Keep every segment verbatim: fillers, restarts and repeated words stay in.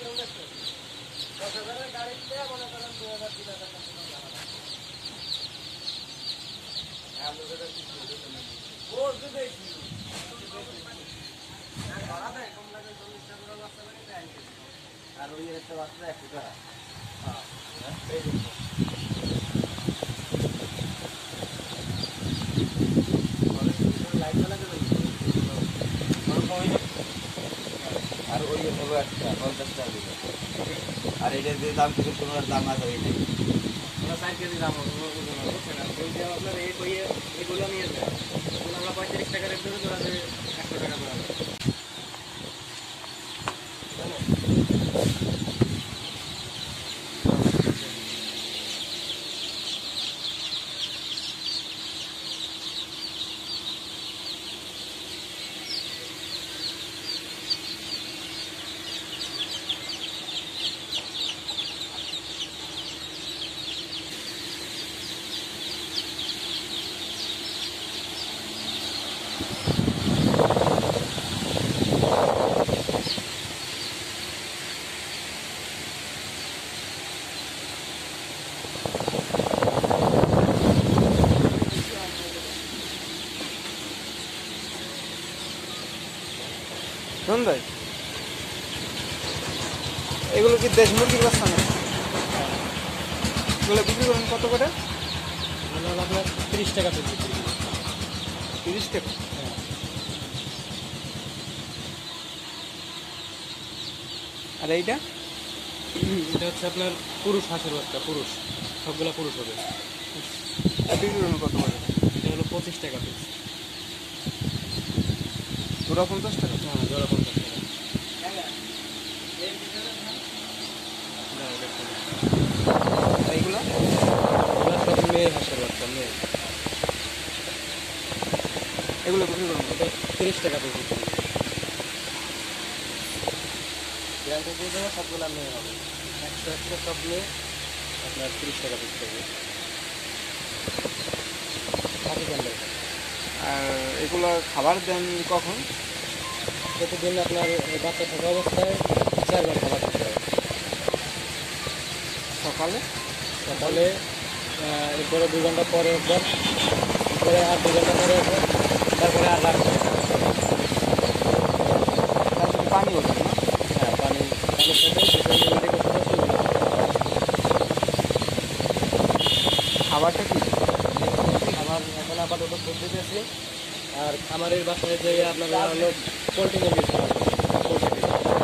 আর ওই একটা বাচ্চা একটু টাকা আর ওই হলো একটা পঞ্চাশ টাকা দিল আর এটার যে দাম কিছু পনেরোর দাম আছে ওইটাই ষাট কেজি দাম হবে আপনার এগুলো নিয়ে যায় আমরা পঁয়ত্রিশ টাকা রেট দেবে তোরা একশো টাকা করে ভাই এগুলো কি দেশ মুরগির বাচ্চা না? এগুলো বিক্রি করেন কত করে? আপনার তিরিশ টাকা পিস তিরিশ টাকা। আর এইটা এটা হচ্ছে আপনার পুরুষ হাঁসের বাচ্চা, পুরুষ সবগুলা পুরুষ হবে। বিক্রি করেন কত করে? এটা হলো পঁচিশ টাকা পিস। জোড়া পঞ্চাশ টাকা? হ্যাঁ জোড়া পঞ্চাশ টাকা। এইগুলো এগুলো সব মেয়ে হাঁসের বাচ্চা, মেয়ে। এগুলো বিক্রি করুন এটা তিরিশ টাকা পিস। গ্যারান্টি দিয়ে দেবো সবগুলো মেয়ে হবে, একশো একশো সব মেয়ে। আপনার তিরিশ টাকা পিস থাকবে। আর এগুলো খাবার দেন কখন? প্রতিদিন আপনার বাচ্চা থাকা অবস্থায় চারবার খাবার দিতে হবে। সকালে সকালে এরপরে দু ঘন্টা পরে একবার, এরপরে আর দু ঘন্টা পরে একবার, তারপরে আর রাখতে হবে। পানি ওঠে না? হ্যাঁ পানি পানির সাথে রেডি করতে হবে। খাবারটা কি? খাবার এখন আপাতত পদ্ধতি আছে। আর খামারের বাসায় যে আপনার হলো পোলট্রি মুরগির খাবার, পোলট্রি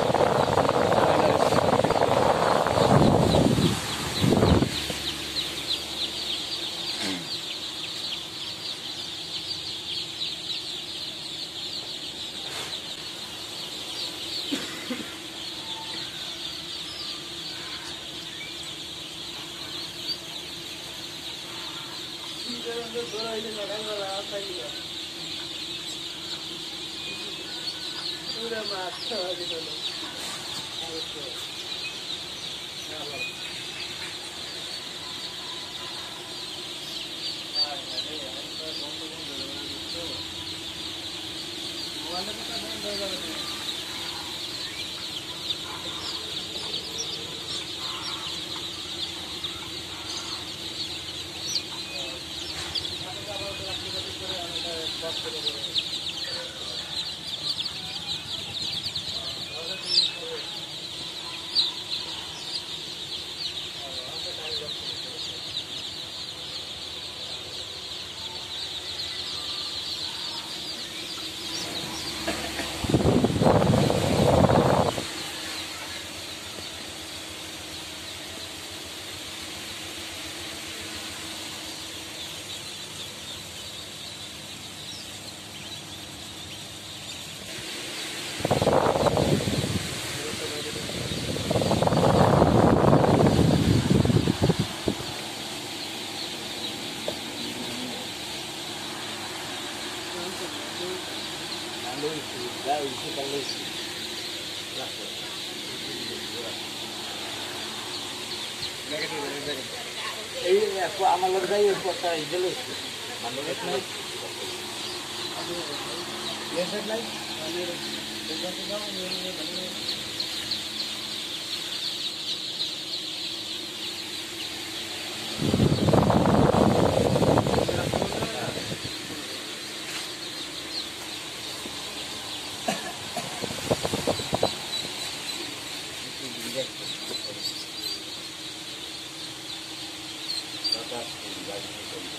এই আমার লোক যাই গেলে নাই দেখতে বাতাস গাড়ি নিয়ে চলবে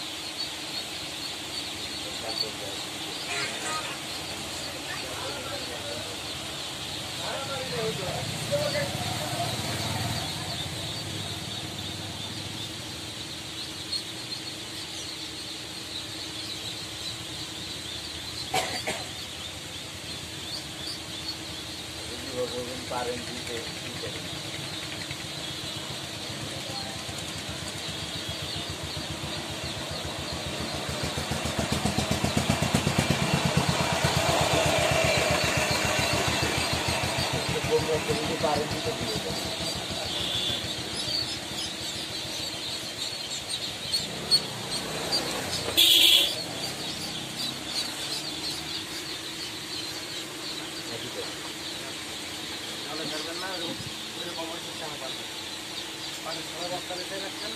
পারেন দিতে দিতে পারেন দিতে দিয়ে দেন তাহলে ধরবেন না এরকম কমার সিস্টেম পাবেন পানি সারা রাস্তা রেখে রাখতে